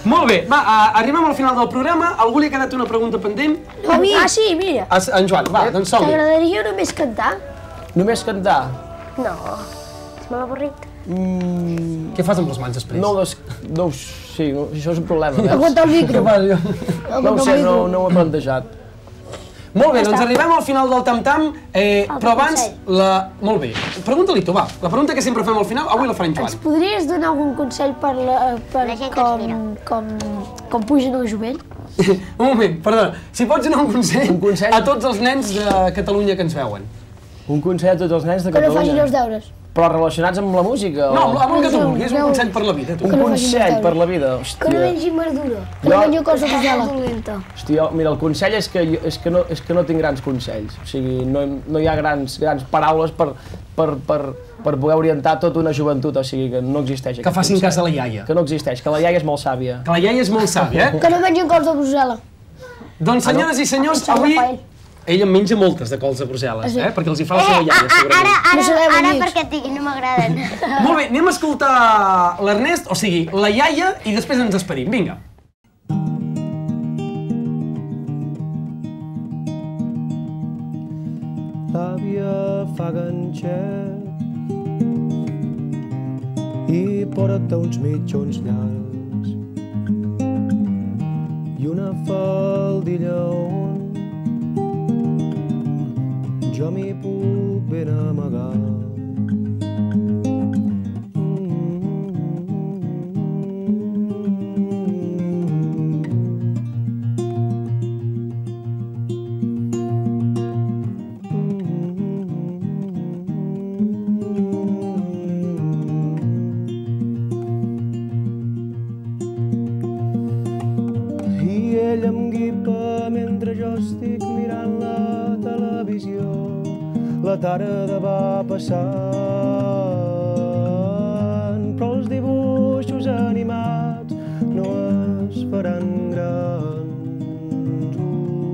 Molt bé, va, arribem al final del programa. Algú li ha quedat una pregunta pendent? A mi? Ah, sí, mira. En Joan, va, doncs som-hi. T'agradaria només cantar? Només cantar? No, és molt avorrit. Què fas amb les mans després? No, sí, això és un problema. Aguanta el micro. No ho sé, no ho he plantejat. Molt bé, doncs arribem al final del tam-tam, però abans, molt bé, pregunta-li tu, va, la pregunta que sempre fem al final, avui la farà en Joan. Ens podries donar algun consell per com pugen el jovent? Un moment, perdona, si pots donar un consell a tots els nens de Catalunya que ens veuen. Un consell a tots els nens de Catalunya? Que no facin Catalunya? els deures. Però relacionats amb la música? No, amb el que tu vulguis, un consell per la vida. Un consell per la vida, hòstia. Que no mengi verdura, que no mengi cosa dolenta. Hòstia, mira, el consell és que no tinc grans consells. O sigui, no hi ha grans paraules per poder orientar tota una joventut, o sigui, que no existeix. Que facin cas a la iaia. Que no existeix, que la iaia és molt sàvia. Que la iaia és molt sàvia, Que no mengin cols de Brussel·la. Doncs, senyores i senyors, avui... Ell en menja moltes de cols de Brussel·les, perquè els hi fa la seva iaia, segurament. Ara perquè et digui, no m'agraden. Molt bé, anem a escoltar l'Ernest, o sigui, la iaia, i després ens despedim. Vinga. L'àvia fa ganxet i porta uns mitjons llargs i una faldilla on jo m'hi puc ben amagar. I ell em guipa mentre jo estic mirant la televisió. La tarda va passant, però els dibuixos animats no es faran grans.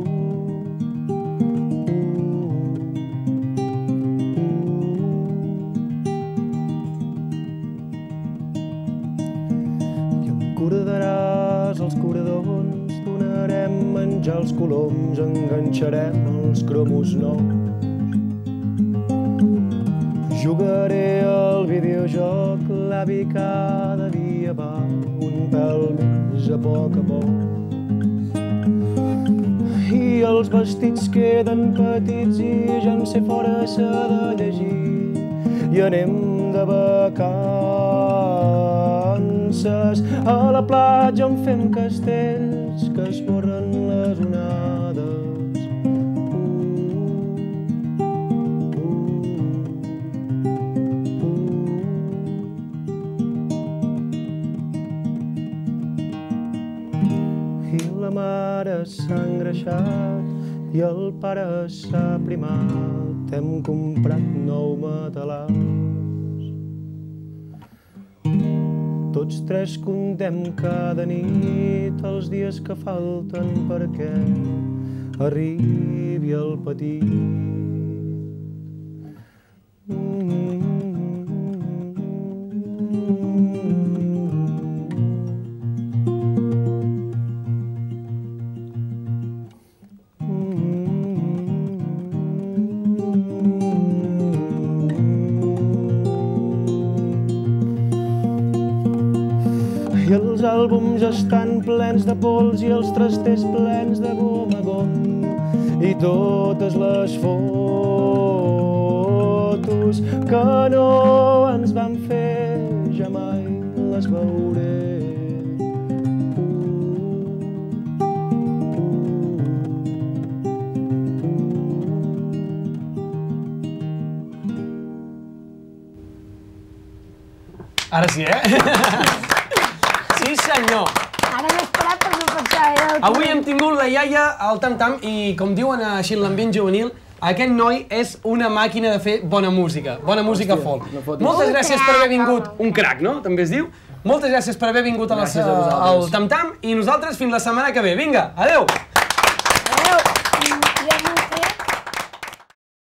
I em cordaràs els coradors, donarem menjar als coloms, enganxarem els cromos nous. Jugaré al videojoc, l'avi cada dia va un pèl més a poc. I els vestits queden petits i ja en sé fora s'ha de llegir. I anem de vacances, a la platja on fem castells que esborren les onades. La mare s'ha engreixat i el pare s'ha primat. Hem comprat 9 matalàs. Tots tres contem cada nit els dies que falten perquè arribi el petit. I els àlbums estan plens de pols i els trasters plens de gom a gom. I totes les fotos que no ens van fer ja mai les veuré. Ara sí, Sí, senyor. Ara m'he esperat per no pensar. Avui hem tingut la iaia al tam-tam i, com diuen així en l'ambient juvenil, aquest noi és una màquina de fer bona música folk. Moltes gràcies per haver vingut, un crac, no? També es diu. Moltes gràcies per haver vingut al tam-tam i nosaltres fins la setmana que ve. Vinga, adeu!